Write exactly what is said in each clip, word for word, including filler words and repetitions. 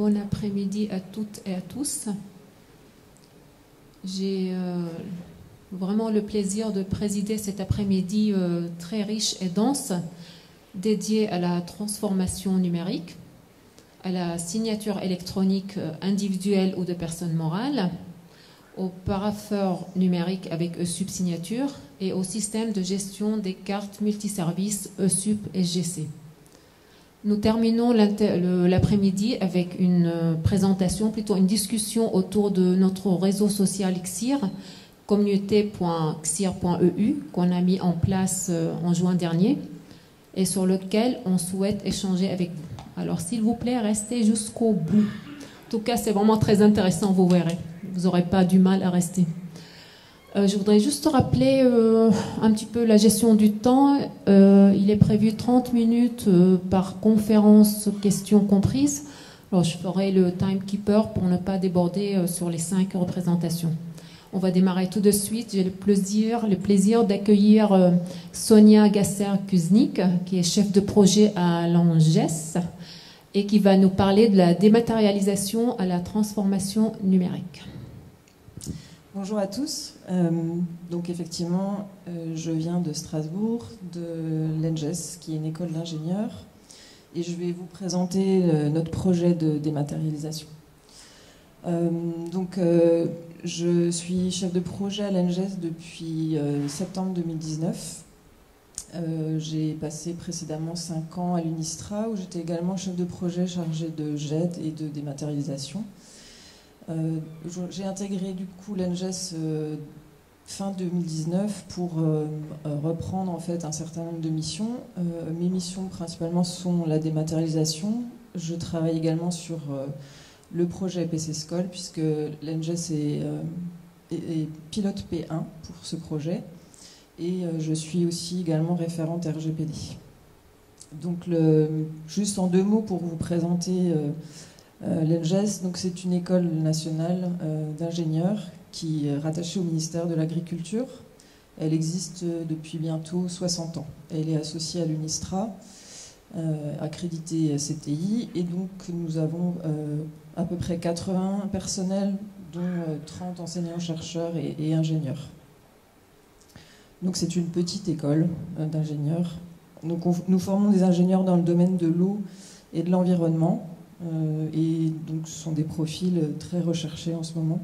bon après-midi à toutes et à tous. J'ai euh, vraiment le plaisir de présider cet après-midi euh, très riche et dense, dédié à la transformation numérique, à la signature électronique individuelle ou de personnes morales, au parapheur numérique avec eSUB-signature et au système de gestion des cartes multiservices eSUB S G C. Nous terminons l'après-midi avec une présentation, plutôt une discussion autour de notre réseau social X I R, communauté point x i r point e u, qu'on a mis en place en juin dernier et sur lequel on souhaite échanger avec vous. Alors, s'il vous plaît, restez jusqu'au bout. En tout cas, c'est vraiment très intéressant, vous verrez. Vous n'aurez pas du mal à rester. Euh, je voudrais juste rappeler euh, un petit peu la gestion du temps. Euh, il est prévu trente minutes euh, par conférence, questions comprises. Alors, je ferai le timekeeper pour ne pas déborder euh, sur les cinq représentations. On va démarrer tout de suite. J'ai le plaisir, le plaisir d'accueillir euh, Sonia Gasser-Kuznik, qui est chef de projet à l'ANGES et qui va nous parler de la dématérialisation à la transformation numérique. Bonjour à tous. Euh, donc effectivement, euh, je viens de Strasbourg, de l'ANGES, qui est une école d'ingénieurs, et je vais vous présenter euh, notre projet de dématérialisation. Euh, donc, euh, je suis chef de projet à l'ANGES depuis euh, septembre deux mille dix-neuf. Euh, j'ai passé précédemment cinq ans à l'UNISTRA, où j'étais également chef de projet chargé de G E D et de dématérialisation. Euh, j'ai intégré du coup l'ANGES euh, fin deux mille dix-neuf pour euh, reprendre en fait un certain nombre de missions. Euh, mes missions principalement sont la dématérialisation. Je travaille également sur euh, le projet P C School, puisque l'ANGES est, euh, est, est pilote P un pour ce projet. Et euh, je suis aussi également référente R G P D. Donc, le, juste en deux mots pour vous présenter euh, euh, l'ANGES, donc c'est une école nationale euh, d'ingénieurs qui est rattachée au ministère de l'Agriculture. Elle existe depuis bientôt soixante ans. Elle est associée à l'UNISTRA, euh, accréditée C T I, et donc nous avons euh, à peu près quatre-vingts personnels, dont euh, trente enseignants-chercheurs et, et ingénieurs. Donc c'est une petite école euh, d'ingénieurs. Donc on, nous formons des ingénieurs dans le domaine de l'eau et de l'environnement, euh, et donc ce sont des profils très recherchés en ce moment.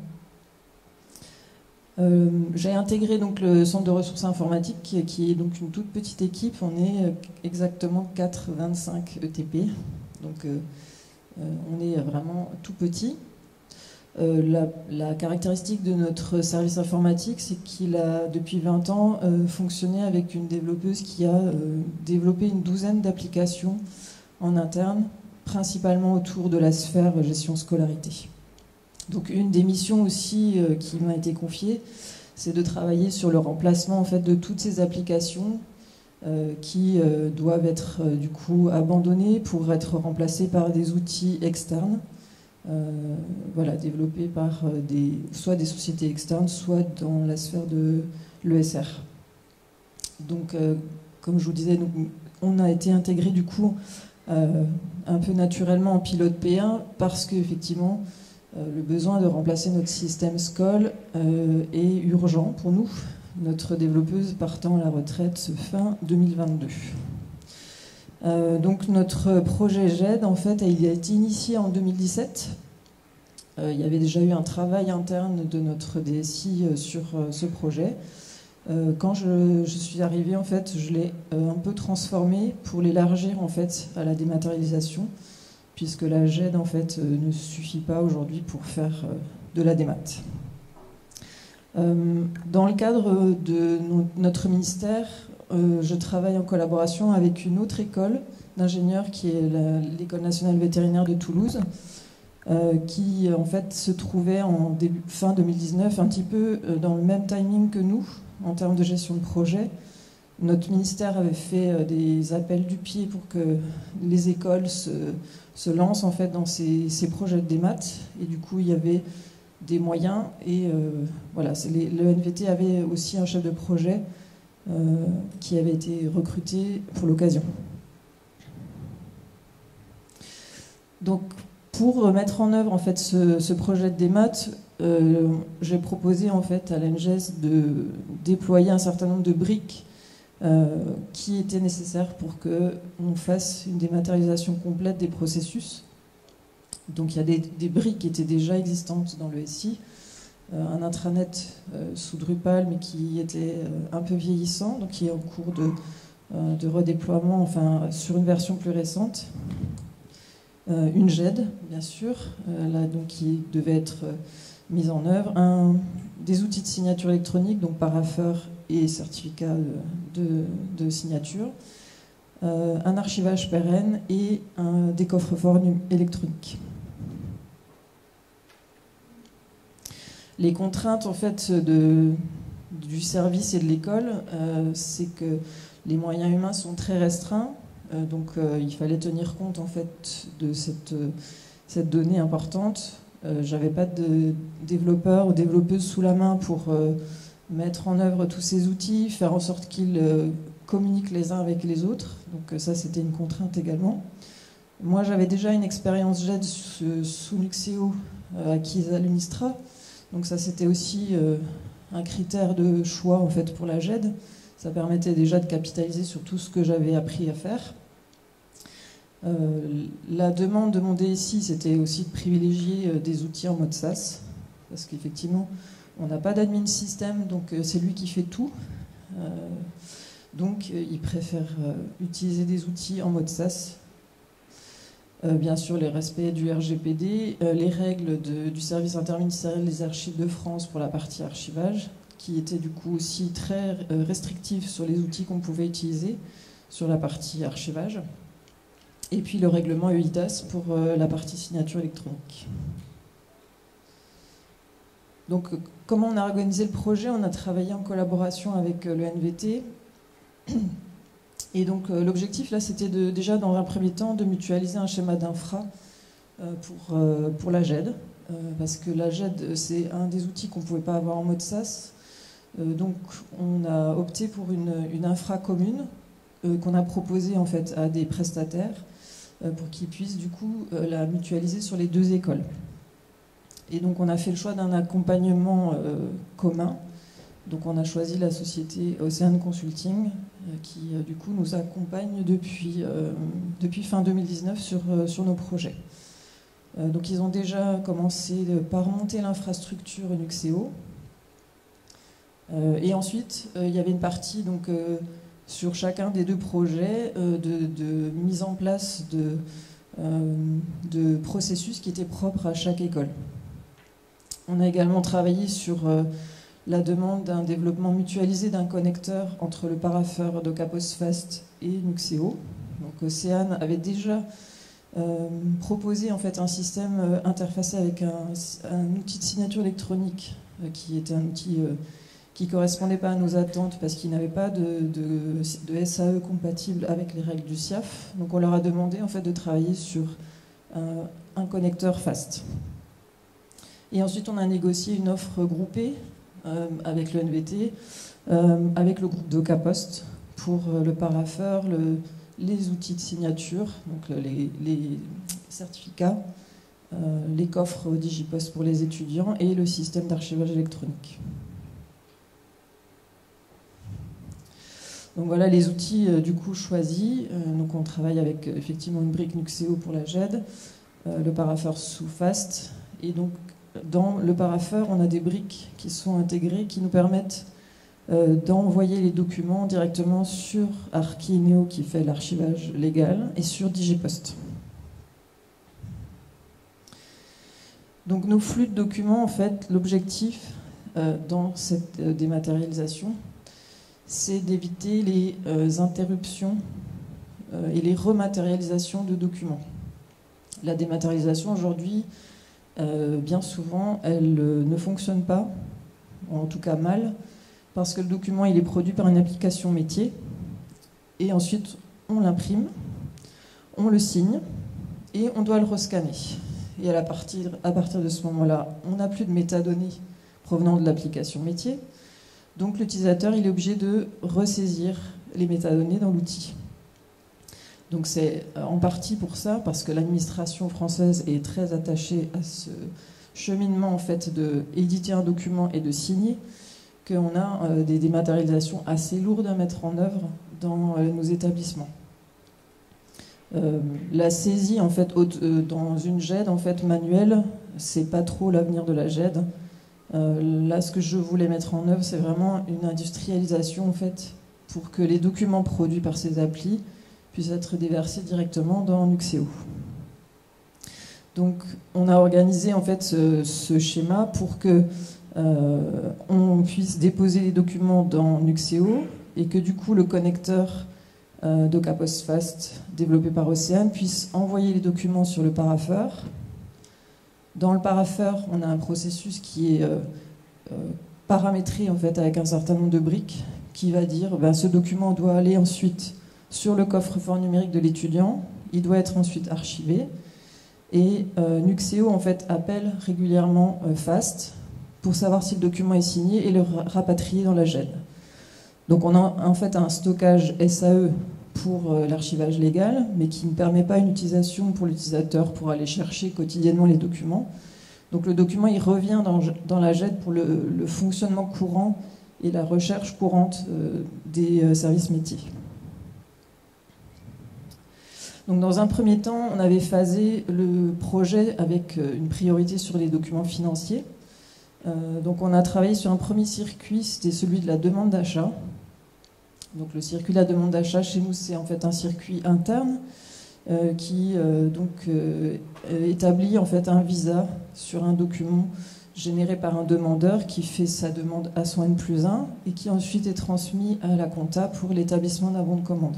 Euh, j'ai intégré donc le centre de ressources informatiques qui, qui est donc une toute petite équipe. On est exactement quatre virgule vingt-cinq E T P, donc euh, euh, on est vraiment tout petit. Euh, la, la caractéristique de notre service informatique, c'est qu'il a depuis vingt ans euh, fonctionné avec une développeuse qui a euh, développé une douzaine d'applications en interne, principalement autour de la sphère gestion scolarité. Donc une des missions aussi euh, qui m'a été confiée, c'est de travailler sur le remplacement en fait, de toutes ces applications euh, qui euh, doivent être euh, du coup abandonnées pour être remplacées par des outils externes. Euh, voilà, développé par euh, des, soit des sociétés externes, soit dans la sphère de l'E S R. Donc, euh, comme je vous disais, donc, on a été intégré du coup euh, un peu naturellement en pilote P un parce qu'effectivement, euh, le besoin de remplacer notre système S C O L euh, est urgent pour nous, notre développeuse partant à la retraite fin deux mille vingt-deux. Euh, donc notre projet G E D, en fait, il a été initié en deux mille dix-sept. Euh, il y avait déjà eu un travail interne de notre D S I euh, sur euh, ce projet. Euh, quand je, je suis arrivée, en fait, je l'ai euh, un peu transformé pour l'élargir en fait à la dématérialisation, puisque la G E D en fait euh, ne suffit pas aujourd'hui pour faire euh, de la démat. Euh, dans le cadre de no notre ministère, Euh, je travaille en collaboration avec une autre école d'ingénieurs qui est l'École nationale vétérinaire de Toulouse, euh, qui en fait se trouvait en début, fin deux mille dix-neuf un petit peu dans le même timing que nous en termes de gestion de projet. Notre ministère avait fait des appels du pied pour que les écoles se, se lancent en fait dans ces, ces projets de démat, et du coup il y avait des moyens et euh, voilà, les, le N V T avait aussi un chef de projet Euh, qui avait été recruté pour l'occasion. Donc, Pour mettre en œuvre en fait, ce, ce projet de démat, euh, j'ai proposé en fait, à l'E N G E S de déployer un certain nombre de briques euh, qui étaient nécessaires pour qu'on fasse une dématérialisation complète des processus. Donc il y a des, des briques qui étaient déjà existantes dans le S I, euh, un intranet euh, sous Drupal mais qui était euh, un peu vieillissant, donc qui est en cours de, euh, de redéploiement, enfin sur une version plus récente. Euh, une G E D, bien sûr, euh, là, donc, qui devait être euh, mise en œuvre, un, des outils de signature électronique, donc parapheur et certificat de, de, de signature, euh, un archivage pérenne et un, des coffres-forts électroniques. Les contraintes en fait, de, du service et de l'école, euh, c'est que les moyens humains sont très restreints. Donc euh, il fallait tenir compte en fait de cette, euh, cette donnée importante. Euh, J'avais pas de développeurs ou développeuses sous la main pour euh, mettre en œuvre tous ces outils, faire en sorte qu'ils euh, communiquent les uns avec les autres. Donc euh, ça c'était une contrainte également. Moi j'avais déjà une expérience G E D sous, sous Nuxeo euh, acquise à l'Unistra. Donc ça c'était aussi euh, un critère de choix en fait pour la G E D. Ça permettait déjà de capitaliser sur tout ce que j'avais appris à faire. Euh, la demande de mon D S I, c'était aussi de privilégier euh, des outils en mode SaaS, parce qu'effectivement, on n'a pas d'admin système, donc euh, c'est lui qui fait tout. Euh, donc, euh, il préfère euh, utiliser des outils en mode SaaS. Euh, bien sûr, les respects du R G P D, euh, les règles de, du service interministériel des archives de France pour la partie archivage, qui étaient du coup aussi très euh, restrictives sur les outils qu'on pouvait utiliser sur la partie archivage. Et puis le règlement E I D A S pour euh, la partie signature électronique. Donc, euh, comment on a organisé le projet? On a travaillé en collaboration avec euh, le N V T. Et donc, euh, l'objectif, là, c'était de, déjà, dans un premier temps, de mutualiser un schéma d'infra euh, pour, euh, pour la G E D. Euh, parce que la G E D, c'est un des outils qu'on ne pouvait pas avoir en mode SaaS. Euh, donc, on a opté pour une, une infra commune euh, qu'on a proposée, en fait, à des prestataires pour qu'ils puissent du coup la mutualiser sur les deux écoles. Et donc on a fait le choix d'un accompagnement euh, commun. Donc on a choisi la société Ocean Consulting euh, qui euh, du coup nous accompagne depuis, euh, depuis fin deux mille dix-neuf sur, euh, sur nos projets. Euh, donc ils ont déjà commencé par monter l'infrastructure Nuxeo. Euh, et ensuite euh, il y avait une partie donc euh, sur chacun des deux projets euh, de, de mise en place de, euh, de processus qui étaient propres à chaque école. On a également travaillé sur euh, la demande d'un développement mutualisé d'un connecteur entre le parapheur Docapos Fast et Nuxeo. Donc Océane avait déjà euh, proposé en fait un système euh, interfacé avec un, un outil de signature électronique euh, qui était un outil euh, qui ne correspondait pas à nos attentes parce qu'il n'avait pas de, de, de S A E compatible avec les règles du S I A F. Donc on leur a demandé en fait de travailler sur un, un connecteur fast. Et ensuite on a négocié une offre groupée euh, avec le N V T, euh, avec le groupe Docapost pour euh, le parapheur, le, les outils de signature, donc les, les certificats, euh, les coffres Digipost pour les étudiants et le système d'archivage électronique. Donc voilà les outils euh, du coup choisis. Euh, donc on travaille avec euh, effectivement une brique Nuxeo pour la G E D, euh, le parapheur sous Fast. Et donc dans le parapheur, on a des briques qui sont intégrées qui nous permettent euh, d'envoyer les documents directement sur Archineo qui fait l'archivage légal et sur Digipost. Donc nos flux de documents, en fait, l'objectif euh, dans cette euh, dématérialisation, c'est d'éviter les euh, interruptions euh, et les rematérialisations de documents. La dématérialisation aujourd'hui, euh, bien souvent, elle euh, ne fonctionne pas, en tout cas mal, parce que le document il est produit par une application métier, et ensuite on l'imprime, on le signe, et on doit le rescanner. Et à partir, à partir de ce moment-là, on n'a plus de métadonnées provenant de l'application métier. Donc l'utilisateur il est obligé de ressaisir les métadonnées dans l'outil. Donc c'est en partie pour ça, parce que l'administration française est très attachée à ce cheminement en fait de éditer un document et de signer, qu'on a euh, des dématérialisations assez lourdes à mettre en œuvre dans euh, nos établissements. Euh, la saisie en fait euh, dans une G E D en fait manuelle, c'est pas trop l'avenir de la G E D. Euh, là, ce que je voulais mettre en œuvre, c'est vraiment une industrialisation en fait pour que les documents produits par ces applis puissent être déversés directement dans Nuxeo. Donc, on a organisé en fait ce, ce schéma pour que euh, on puisse déposer les documents dans Nuxeo et que du coup le connecteur euh, DocaPostFast développé par Océane puisse envoyer les documents sur le parapheur. Dans le parapheur, on a un processus qui est euh, euh, paramétré en fait avec un certain nombre de briques qui va dire ben, ce document doit aller ensuite sur le coffre-fort numérique de l'étudiant, il doit être ensuite archivé. Et euh, Nuxeo en fait appelle régulièrement euh, FAST pour savoir si le document est signé et le rapatrier dans la G E D. Donc on a en fait un stockage S A E pour euh, l'archivage légal, mais qui ne permet pas une utilisation pour l'utilisateur pour aller chercher quotidiennement les documents. Donc le document il revient dans, dans la G E D pour le, le fonctionnement courant et la recherche courante euh, des euh, services métiers. Donc dans un premier temps, on avait phasé le projet avec une priorité sur les documents financiers. Euh, donc on a travaillé sur un premier circuit, c'était celui de la demande d'achat. Donc le circuit de la demande d'achat, chez nous, c'est en fait un circuit interne euh, qui euh, donc, euh, établit en fait un visa sur un document généré par un demandeur qui fait sa demande à son N plus un et qui ensuite est transmis à la compta pour l'établissement d'un bon de commande.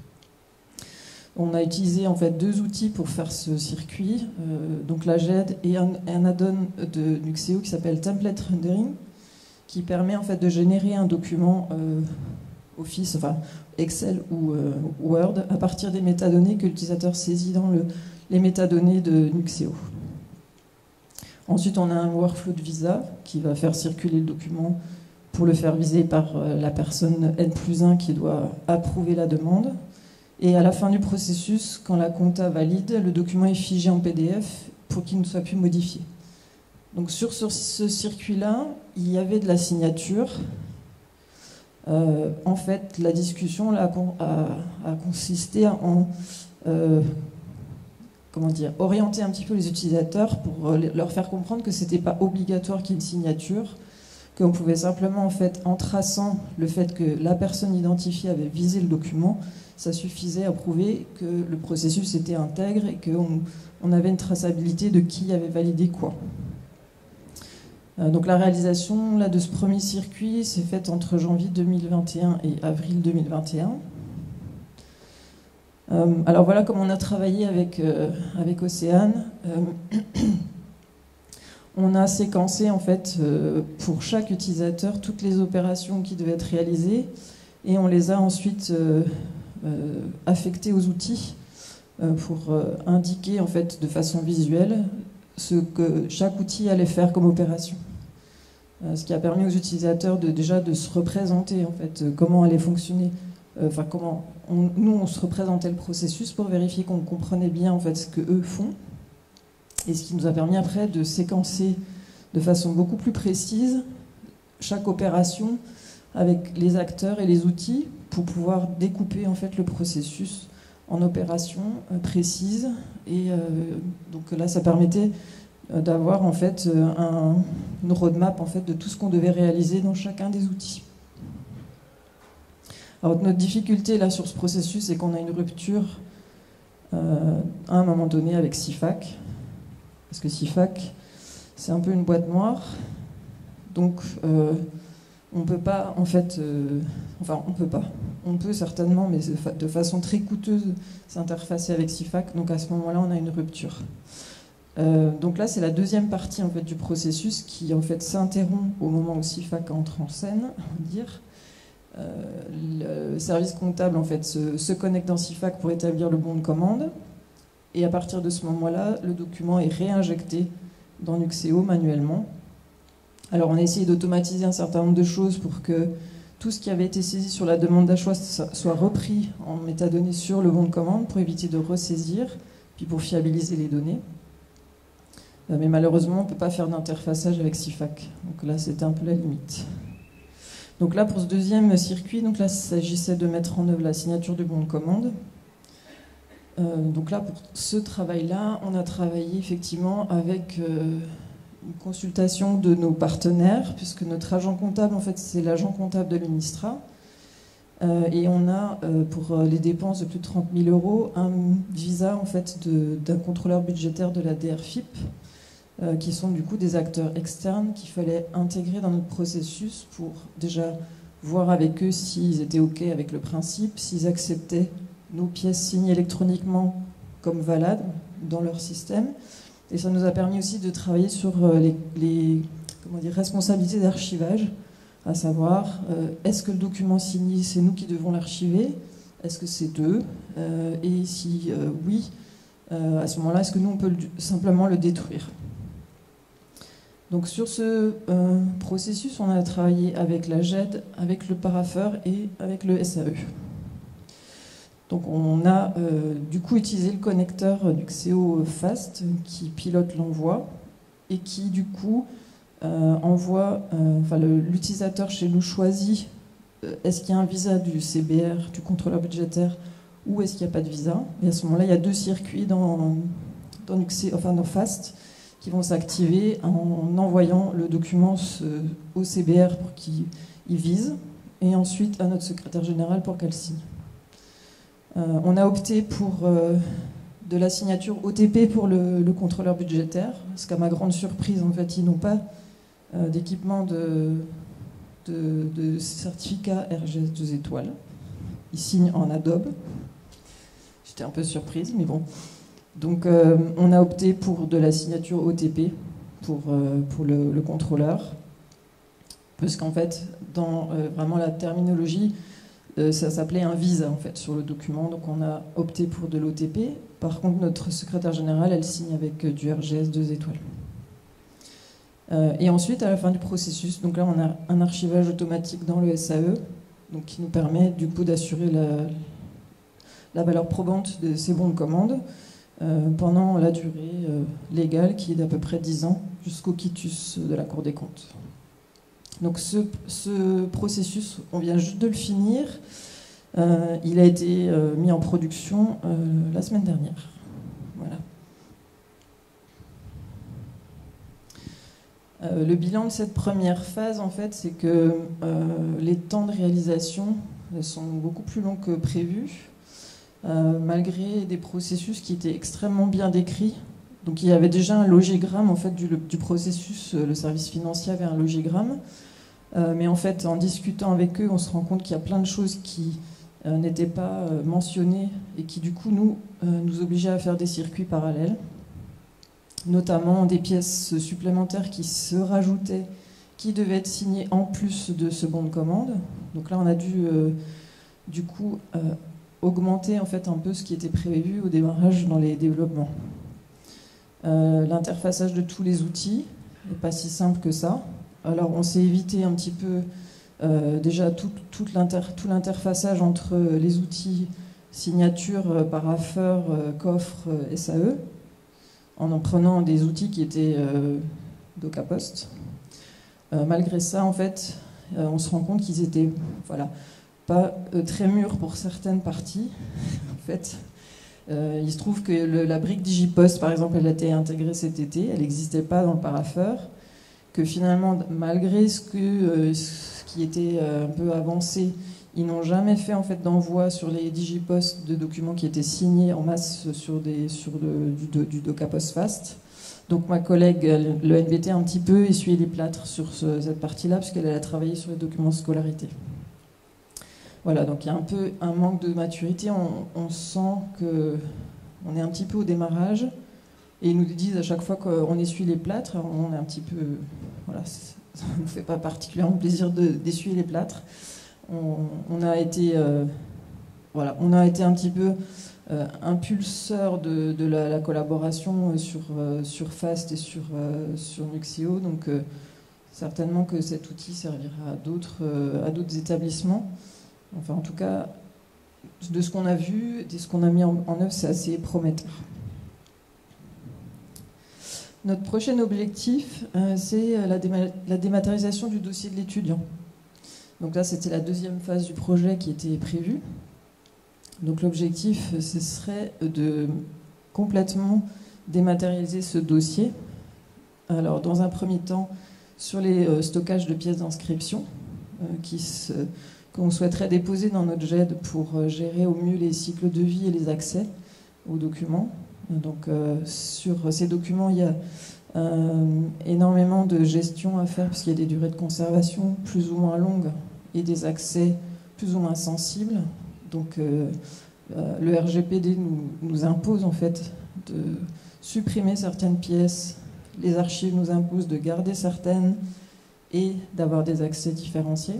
On a utilisé en fait deux outils pour faire ce circuit, euh, donc la G E D et un, un add-on de Nuxeo qui s'appelle Template Rendering, qui permet en fait de générer un document euh, Office, enfin Excel ou euh, Word à partir des métadonnées que l'utilisateur saisit dans le, les métadonnées de Nuxeo. Ensuite, on a un workflow de visa qui va faire circuler le document pour le faire viser par euh, la personne N plus un qui doit approuver la demande. Et à la fin du processus, quand la compta valide, le document est figé en P D F pour qu'il ne soit plus modifié. Donc sur ce, ce circuit-là, il y avait de la signature. Euh, en fait, la discussion là, a, a consisté en euh, comment dire, orienter un petit peu les utilisateurs pour leur faire comprendre que ce n'était pas obligatoire qu'il y ait une signature, qu'on pouvait simplement, en fait, en traçant le fait que la personne identifiée avait visé le document, ça suffisait à prouver que le processus était intègre et qu'on on avait une traçabilité de qui avait validé quoi. Euh, donc la réalisation là, de ce premier circuit s'est faite entre janvier deux mille vingt et un et avril deux mille vingt et un. Euh, alors voilà comment on a travaillé avec, euh, avec Océane. Euh, on a séquencé en fait euh, pour chaque utilisateur toutes les opérations qui devaient être réalisées et on les a ensuite euh, Euh, affecté aux outils euh, pour euh, indiquer en fait de façon visuelle ce que chaque outil allait faire comme opération. Euh, ce qui a permis aux utilisateurs de, déjà de se représenter en fait euh, comment allait fonctionner. Euh, enfin comment on, nous on se représentait le processus pour vérifier qu'on comprenait bien en fait ce que eux font et ce qui nous a permis après de séquencer de façon beaucoup plus précise chaque opération avec les acteurs et les outils pour pouvoir découper en fait le processus en opérations euh, précises et euh, donc là ça permettait euh, d'avoir en fait euh, un, une roadmap en fait de tout ce qu'on devait réaliser dans chacun des outils. Alors notre difficulté là sur ce processus c'est qu'on a une rupture euh, à un moment donné avec SIFAC parce que SIFAC c'est un peu une boîte noire donc euh, on peut pas, en fait, euh, enfin, on peut pas. On peut certainement, mais de façon très coûteuse, s'interfacer avec SIFAC. Donc à ce moment-là, on a une rupture. Euh, donc là, c'est la deuxième partie en fait du processus qui en fait s'interrompt au moment où SIFAC entre en scène, on va dire. Euh, le service comptable en fait se, se connecte dans SIFAC pour établir le bon de commande. Et à partir de ce moment-là, le document est réinjecté dans Nuxeo manuellement. Alors on a essayé d'automatiser un certain nombre de choses pour que tout ce qui avait été saisi sur la demande d'achat soit repris en métadonnées sur le bon de commande pour éviter de ressaisir, puis pour fiabiliser les données. Euh, mais malheureusement, on ne peut pas faire d'interfaçage avec C I F A C. Donc là, c'était un peu la limite. Donc là, pour ce deuxième circuit, donc là, il s'agissait de mettre en œuvre la signature du bon de commande. Euh, donc là, pour ce travail-là, on a travaillé effectivement avec euh, une consultation de nos partenaires, puisque notre agent comptable, en fait, c'est l'agent comptable de l'Ministra. Euh, et on a, euh, pour les dépenses de plus de trente mille euros, un visa en fait, d'un contrôleur budgétaire de la D R F I P, euh, qui sont du coup des acteurs externes qu'il fallait intégrer dans notre processus pour déjà voir avec eux s'ils étaient OK avec le principe, s'ils acceptaient nos pièces signées électroniquement comme valades dans leur système. Et ça nous a permis aussi de travailler sur les, les comment dire, responsabilités d'archivage, à savoir, euh, est-ce que le document signé, c'est nous qui devons l'archiver? Est-ce que c'est d'eux? euh, Et si euh, oui, euh, à ce moment-là, est-ce que nous, on peut le, simplement le détruire? Donc sur ce euh, processus, on a travaillé avec la G E D, avec le parapheur et avec le S A E. Donc on a euh, du coup utilisé le connecteur du X E O Fast qui pilote l'envoi et qui du coup euh, envoie, euh, enfin l'utilisateur chez nous choisit euh, est-ce qu'il y a un visa du C B R, du contrôleur budgétaire, ou est-ce qu'il n'y a pas de visa. Et à ce moment-là, il y a deux circuits dans, dans, X E O, enfin dans Fast qui vont s'activer en envoyant le document au C B R pour qu'il vise et ensuite à notre secrétaire générale pour qu'elle signe. Euh, on a opté pour euh, de la signature O T P pour le, le contrôleur budgétaire, parce qu'à ma grande surprise, en fait, ils n'ont pas euh, d'équipement de, de, de certificat R G S deux étoiles. Ils signent en Adobe. J'étais un peu surprise, mais bon. Donc, euh, on a opté pour de la signature O T P pour, euh, pour le, le contrôleur, parce qu'en fait, dans euh, vraiment la terminologie, ça s'appelait un visa en fait sur le document, donc on a opté pour de l'O T P. Par contre, notre secrétaire générale, elle signe avec du R G S deux étoiles. Euh, et ensuite, à la fin du processus, donc là, on a un archivage automatique dans le S A E, donc qui nous permet du coup d'assurer la, la valeur probante de ces bons de commande euh, pendant la durée euh, légale qui est d'à peu près dix ans jusqu'au quitus de la Cour des comptes. Donc ce, ce processus, on vient juste de le finir. Euh, il a été euh, mis en production euh, la semaine dernière. Voilà. Euh, le bilan de cette première phase, en fait, c'est que euh, les temps de réalisation sont beaucoup plus longs que prévu, euh, malgré des processus qui étaient extrêmement bien décrits. Donc il y avait déjà un logigramme en fait, du, du processus, le service financier avait un logigramme. Euh, mais en fait, en discutant avec eux, on se rend compte qu'il y a plein de choses qui euh, n'étaient pas euh, mentionnées et qui, du coup, nous, euh, nous obligeaient à faire des circuits parallèles, notamment des pièces supplémentaires qui se rajoutaient, qui devaient être signées en plus de ce bon de commande. Donc là, on a dû, euh, du coup, euh, augmenter en fait, un peu ce qui était prévu au démarrage dans les développements. Euh, L'interfaçage de tous les outils n'est pas si simple que ça. Alors on s'est évité un petit peu euh, déjà tout, tout l'interfaçage entre les outils signature, euh, parapheur, euh, coffre, euh, S A E, en en prenant des outils qui étaient euh, DocaPost. Euh, malgré ça, en fait, euh, on se rend compte qu'ils étaient voilà, pas euh, très mûrs pour certaines parties. En fait, euh, il se trouve que le, la brique Digipost, par exemple, elle a été intégrée cet été, elle n'existait pas dans le parapheur. Que finalement, malgré ce, que, euh, ce qui était euh, un peu avancé, ils n'ont jamais fait en fait, d'envoi sur les Digipost de documents qui étaient signés en masse sur, des, sur le, du, du DocaPost Fast. Donc ma collègue, le N V T, a un petit peu essuyé les plâtres sur ce, cette partie-là, puisqu'elle a travaillé sur les documents de scolarité. Voilà, donc il y a un peu un manque de maturité. On, on sent qu'on est un petit peu au démarrage. Et ils nous disent à chaque fois qu'on essuie les plâtres, on est un petit peu... Voilà, ça ne nous fait pas particulièrement plaisir d'essuyer les plâtres. On, on, a été, euh, voilà, on a été un petit peu euh, impulseur de, de la, la collaboration sur, euh, sur Fast et sur, euh, sur Nuxio. Donc euh, certainement que cet outil servira à d'autres euh, à d'autres établissements. Enfin, en tout cas, de ce qu'on a vu, de ce qu'on a mis en, en œuvre, c'est assez prometteur. Notre prochain objectif, euh, c'est la, déma la dématérialisation du dossier de l'étudiant. Donc là, c'était la deuxième phase du projet qui était prévue. Donc l'objectif, ce serait de complètement dématérialiser ce dossier. Alors, dans un premier temps, sur les euh, stockages de pièces d'inscription euh, qui se, qu'on souhaiterait déposer dans notre G E D pour euh, gérer au mieux les cycles de vie et les accès aux documents. Donc, euh, sur ces documents, il y a euh, énormément de gestion à faire parce qu'il y a des durées de conservation plus ou moins longues et des accès plus ou moins sensibles. Donc, euh, euh, le R G P D nous, nous impose en fait de supprimer certaines pièces. Les archives nous imposent de garder certaines et d'avoir des accès différenciés.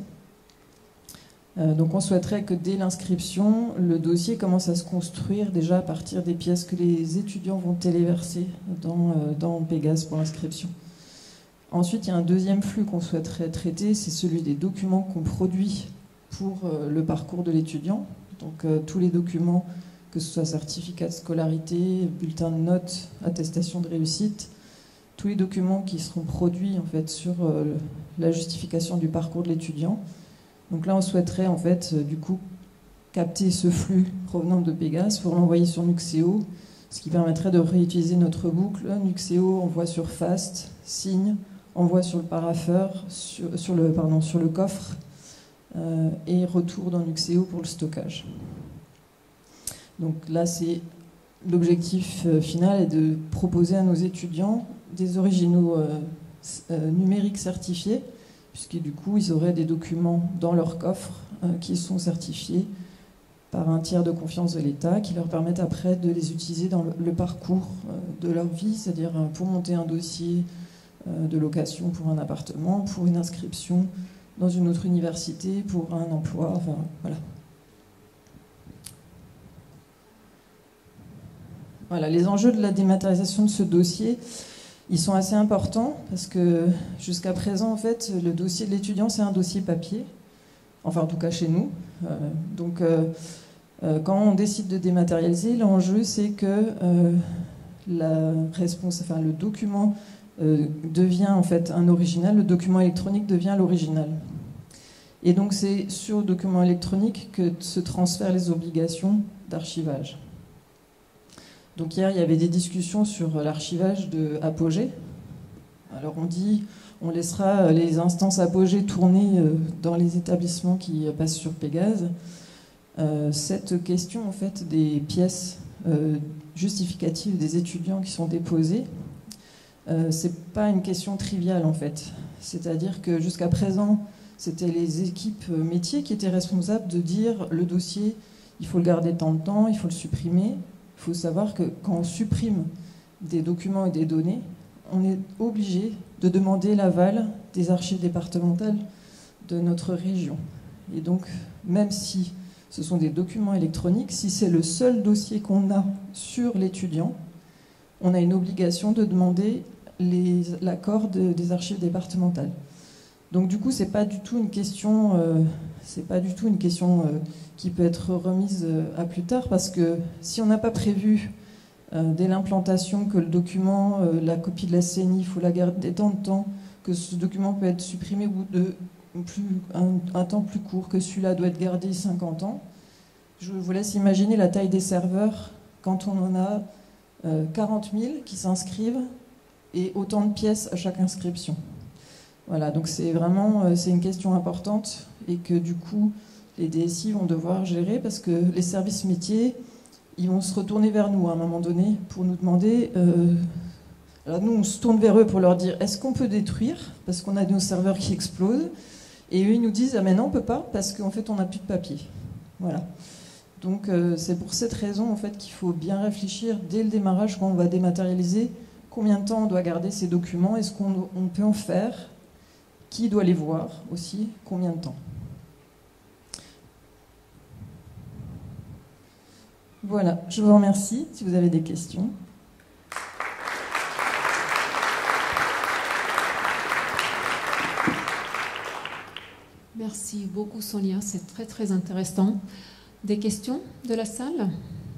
Euh, donc on souhaiterait que dès l'inscription, le dossier commence à se construire déjà à partir des pièces que les étudiants vont téléverser dans, euh, dans Pégase pour l'inscription. Ensuite, il y a un deuxième flux qu'on souhaiterait traiter, c'est celui des documents qu'on produit pour euh, le parcours de l'étudiant. Donc euh, tous les documents, que ce soit certificat de scolarité, bulletin de notes, attestation de réussite, tous les documents qui seront produits en fait sur euh, la justification du parcours de l'étudiant. Donc là, on souhaiterait en fait euh, du coup capter ce flux provenant de Pégase pour l'envoyer sur Nuxeo, ce qui permettrait de réutiliser notre boucle. Nuxeo envoie sur FAST, signe, envoie sur le parapheur, sur, sur le pardon sur le coffre euh, et retour dans Nuxeo pour le stockage. Donc là, c'est l'objectif euh, final est de proposer à nos étudiants des originaux euh, euh, numériques certifiés, puisque du coup, ils auraient des documents dans leur coffre euh, qui sont certifiés par un tiers de confiance de l'État, qui leur permettent après de les utiliser dans le, le parcours euh, de leur vie, c'est-à-dire euh, pour monter un dossier euh, de location pour un appartement, pour une inscription dans une autre université, pour un emploi, enfin voilà. Voilà, les enjeux de la dématérialisation de ce dossier, ils sont assez importants parce que jusqu'à présent, en fait, le dossier de l'étudiant, c'est un dossier papier, enfin en tout cas chez nous. Euh, donc, euh, euh, quand on décide de dématérialiser, l'enjeu, c'est que euh, la réponse, enfin, le document euh, devient en fait un original, le document électronique devient l'original. Et donc, c'est sur le document électronique que se transfèrent les obligations d'archivage. Donc hier, il y avait des discussions sur l'archivage de Apogée. Alors on dit, on laissera les instances Apogée tourner dans les établissements qui passent sur Pégase. Euh, cette question en fait des pièces euh, justificatives des étudiants qui sont déposées, euh, c'est pas une question triviale en fait. C'est-à-dire que jusqu'à présent, c'était les équipes métiers qui étaient responsables de dire le dossier, il faut le garder tant de temps, il faut le supprimer. Il faut savoir que quand on supprime des documents et des données, on est obligé de demander l'aval des archives départementales de notre région. Et donc, même si ce sont des documents électroniques, si c'est le seul dossier qu'on a sur l'étudiant, on a une obligation de demander l'accord de, des archives départementales. Donc du coup, c'est pas du tout une question, euh, c'est pas du tout une question euh, qui peut être remise euh, à plus tard, parce que si on n'a pas prévu euh, dès l'implantation que le document, euh, la copie de la C N I, il faut la garder tant de temps, que ce document peut être supprimé au bout de plus, un, un temps plus court, que celui-là doit être gardé cinquante ans, je vous laisse imaginer la taille des serveurs quand on en a euh, quarante mille qui s'inscrivent et autant de pièces à chaque inscription. Voilà, donc c'est vraiment c'est une question importante et que du coup les D S I vont devoir gérer parce que les services métiers, ils vont se retourner vers nous à un moment donné pour nous demander. Euh, alors nous, on se tourne vers eux pour leur dire est-ce qu'on peut détruire parce qu'on a nos serveurs qui explosent et eux ils nous disent ah mais non on peut pas parce qu'en fait on n'a plus de papier. Voilà. Donc euh, c'est pour cette raison en fait qu'il faut bien réfléchir dès le démarrage quand on va dématérialiser combien de temps on doit garder ces documents, est-ce qu'on on peut en faire. Qui doit les voir aussi, combien de temps. Voilà, je vous remercie. Si vous avez des questions. Merci beaucoup Sonia, c'est très très intéressant. Des questions de la salle?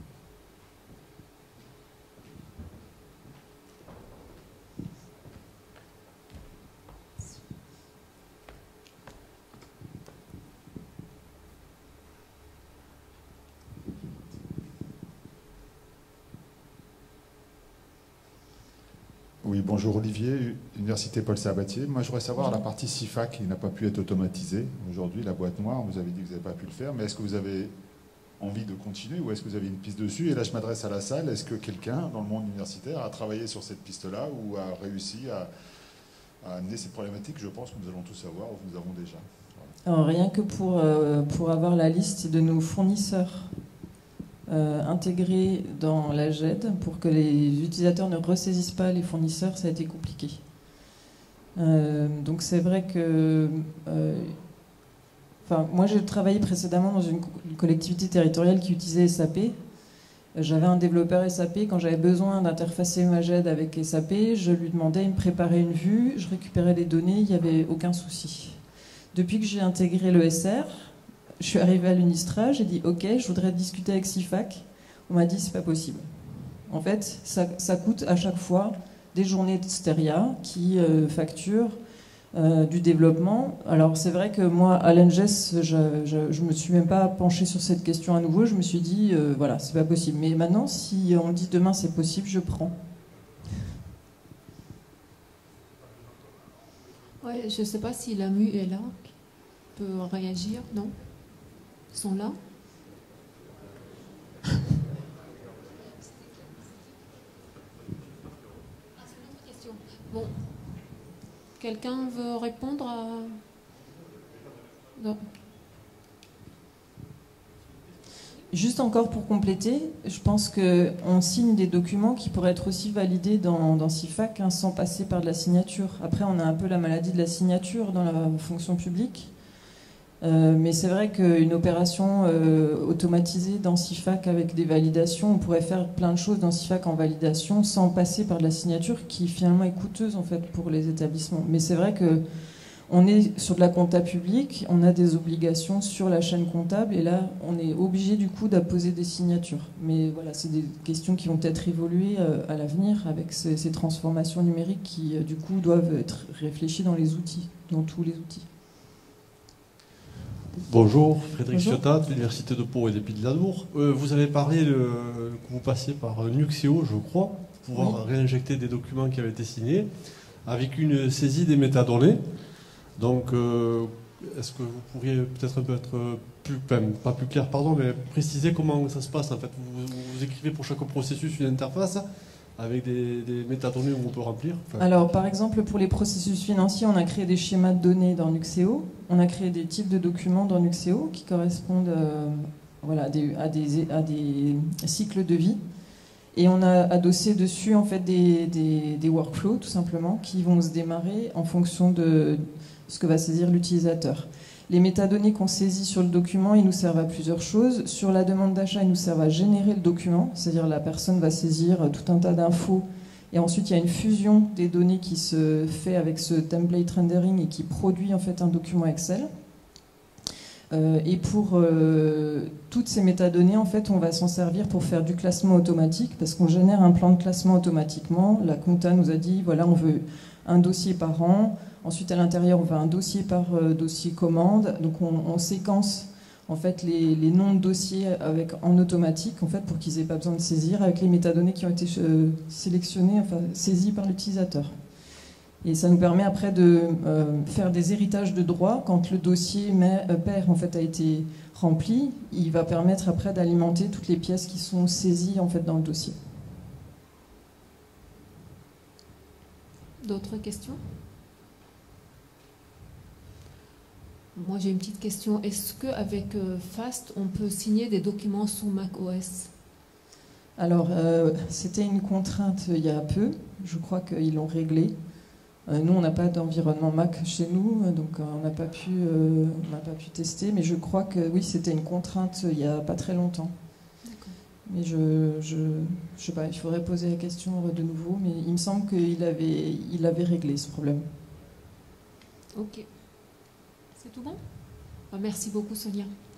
Oui, bonjour Olivier, Université Paul Sabatier. Moi, je voudrais savoir la partie C I F A C qui n'a pas pu être automatisée. Aujourd'hui, la boîte noire, vous avez dit que vous n'avez pas pu le faire, mais est-ce que vous avez envie de continuer ou est-ce que vous avez une piste dessus? Et là, je m'adresse à la salle. Est-ce que quelqu'un dans le monde universitaire a travaillé sur cette piste-là ou a réussi à, à amener ces problématiques? Je pense que nous allons tous savoir ou nous avons déjà. Alors, rien que pour, euh, pour avoir la liste de nos fournisseurs Euh, intégrés dans la G E D pour que les utilisateurs ne ressaisissent pas les fournisseurs, ça a été compliqué. Euh, donc c'est vrai que... Euh, enfin, moi j'ai travaillé précédemment dans une, co une collectivité territoriale qui utilisait S A P. J'avais un développeur S A P, quand j'avais besoin d'interfacer ma G E D avec S A P, je lui demandais, il me préparait une vue, je récupérais les données, il n'y avait aucun souci. Depuis que j'ai intégré le S R, je suis arrivée à l'Unistra, j'ai dit ok, je voudrais discuter avec C I F A C. On m'a dit c'est pas possible. En fait, ça, ça coûte à chaque fois des journées de Steria qui euh, facturent euh, du développement. Alors c'est vrai que moi à l'E N G E S, je, je, je me suis même pas penchée sur cette question à nouveau. Je me suis dit euh, voilà, c'est pas possible. Mais maintenant, si on me dit demain c'est possible, je prends. Ouais, je ne sais pas si la M U est là, peut réagir, non? Ils sont là. Ah, c'est une autre question. Bon, quelqu'un veut répondre à... Non. Juste encore pour compléter, je pense qu'on signe des documents qui pourraient être aussi validés dans, dans C I F A C hein, sans passer par de la signature. Après, on a un peu la maladie de la signature dans la fonction publique. Euh, mais c'est vrai qu'une opération euh, automatisée dans C I F A C avec des validations, on pourrait faire plein de choses dans C I F A C en validation sans passer par de la signature qui finalement est coûteuse en fait pour les établissements. Mais c'est vrai que on est sur de la compta publique, on a des obligations sur la chaîne comptable et là on est obligé du coup d'apposer des signatures. Mais voilà, c'est des questions qui vont peut-être évoluer euh, à l'avenir avec ces, ces transformations numériques qui euh, du coup doivent être réfléchies dans les outils, dans tous les outils. Bonjour, Frédéric Bonjour. Ciotat, de l'Université de Pau et des Pays de la Loire. Euh, vous avez parlé de, que vous passiez par Nuxeo, je crois, pour pouvoir oui. réinjecter des documents qui avaient été signés, avec une saisie des métadonnées. Donc, euh, est-ce que vous pourriez peut-être un peu être plus, enfin, pas plus clair, pardon, mais préciser comment ça se passe en fait? Vous, vous écrivez pour chaque processus une interface avec des, des métadonnées où on peut remplir? Enfin... Alors, par exemple, pour les processus financiers, on a créé des schémas de données dans Nuxeo. On a créé des types de documents dans Nuxeo qui correspondent euh, voilà, à, des, à, des, à des cycles de vie. Et on a adossé dessus en fait, des, des, des workflows, tout simplement, qui vont se démarrer en fonction de ce que va saisir l'utilisateur. Les métadonnées qu'on saisit sur le document, ils nous servent à plusieurs choses. Sur la demande d'achat, ils nous servent à générer le document, c'est-à-dire la personne va saisir tout un tas d'infos et ensuite il y a une fusion des données qui se fait avec ce template rendering et qui produit en fait un document Excel. Euh, et pour euh, toutes ces métadonnées, en fait, on va s'en servir pour faire du classement automatique parce qu'on génère un plan de classement automatiquement. La compta nous a dit, voilà, on veut un dossier par an. Ensuite, à l'intérieur, on va un dossier par euh, dossier commande. Donc, on, on séquence en fait les, les noms de dossiers avec, en automatique, en fait, pour qu'ils n'aient pas besoin de saisir, avec les métadonnées qui ont été euh, sélectionnées, enfin saisies par l'utilisateur. Et ça nous permet après de euh, faire des héritages de droits. Quand le dossier mais, euh, pair en fait a été rempli, il va permettre après d'alimenter toutes les pièces qui sont saisies en fait dans le dossier. D'autres questions? Moi, j'ai une petite question. Est-ce qu'avec euh, FAST, on peut signer des documents sous macOS? Alors, euh, c'était une contrainte il y a peu. Je crois qu'ils l'ont réglé. Euh, nous, on n'a pas d'environnement Mac chez nous, donc euh, on n'a pas pu, euh, on n'a pas pu tester. Mais je crois que oui, c'était une contrainte il n'y a pas très longtemps. Mais je, je, je sais pas, il faudrait poser la question de nouveau. Mais il me semble qu'il avait, il avait réglé ce problème. Ok. C'est tout bon? Merci beaucoup, Sonia.